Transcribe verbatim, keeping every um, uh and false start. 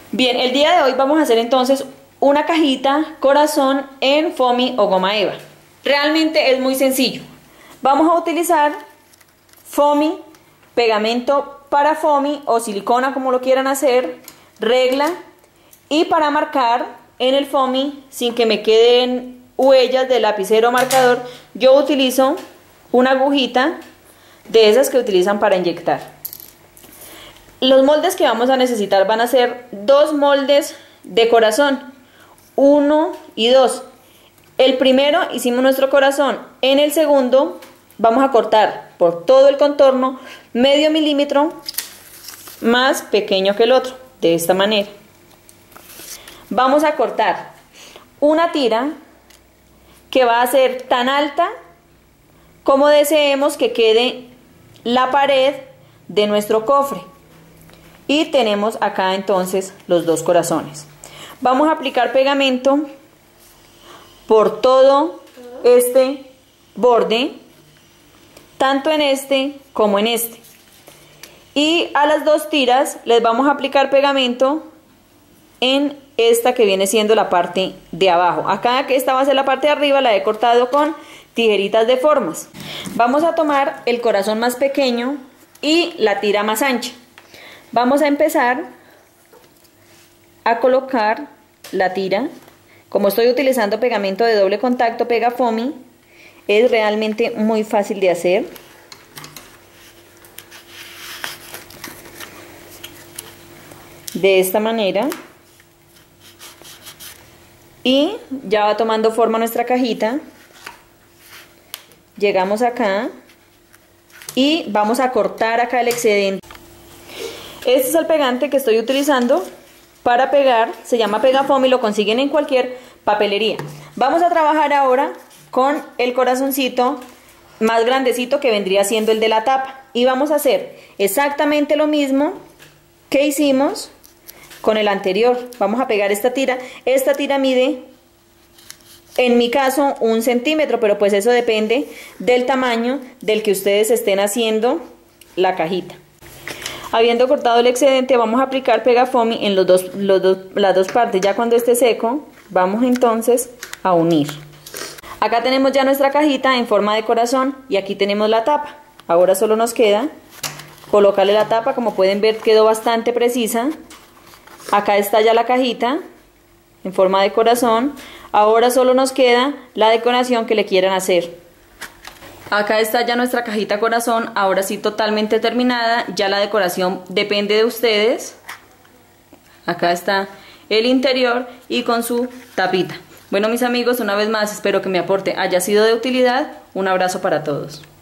Bien, el día de hoy vamos a hacer entonces una cajita corazón en foamy o goma eva. Realmente es muy sencillo. Vamos a utilizar foamy, pegamento para foamy o silicona como lo quieran hacer, regla, y para marcar en el foamy sin que me queden huellas de lapicero o marcador, yo utilizo una agujita de esas que utilizan para inyectar. Los moldes que vamos a necesitar van a ser dos moldes de corazón, uno y dos. El primero hicimos nuestro corazón, en el segundo vamos a cortar por todo el contorno medio milímetro más pequeño que el otro, de esta manera. Vamos a cortar una tira que va a ser tan alta como deseemos que quede la pared de nuestro cofre. Y tenemos acá entonces los dos corazones. Vamos a aplicar pegamento por todo este borde, tanto en este como en este. Y a las dos tiras les vamos a aplicar pegamento en esta que viene siendo la parte de abajo. Acá, que esta va a ser la parte de arriba, la he cortado con tijeritas de formas. Vamos a tomar el corazón más pequeño y la tira más ancha. Vamos a empezar a colocar la tira. Como estoy utilizando pegamento de doble contacto Pega Foamy, es realmente muy fácil de hacer. De esta manera. Y ya va tomando forma nuestra cajita. Llegamos acá y vamos a cortar acá el excedente. Este es el pegante que estoy utilizando para pegar, se llama Pega Foamy, lo consiguen en cualquier papelería. Vamos a trabajar ahora con el corazoncito más grandecito que vendría siendo el de la tapa. Y vamos a hacer exactamente lo mismo que hicimos con el anterior. Vamos a pegar esta tira. Esta tira mide, en mi caso, un centímetro, pero pues eso depende del tamaño del que ustedes estén haciendo la cajita. Habiendo cortado el excedente, vamos a aplicar Pega Foamy en los dos, los dos, las dos partes. Ya cuando esté seco, vamos entonces a unir. Acá tenemos ya nuestra cajita en forma de corazón y aquí tenemos la tapa. Ahora solo nos queda colocarle la tapa. Como pueden ver, quedó bastante precisa. Acá está ya la cajita en forma de corazón. Ahora solo nos queda la decoración que le quieran hacer. Acá está ya nuestra cajita corazón, ahora sí totalmente terminada. Ya la decoración depende de ustedes. Acá está el interior y con su tapita. Bueno, mis amigos, una vez más espero que mi aporte haya sido de utilidad. Un abrazo para todos.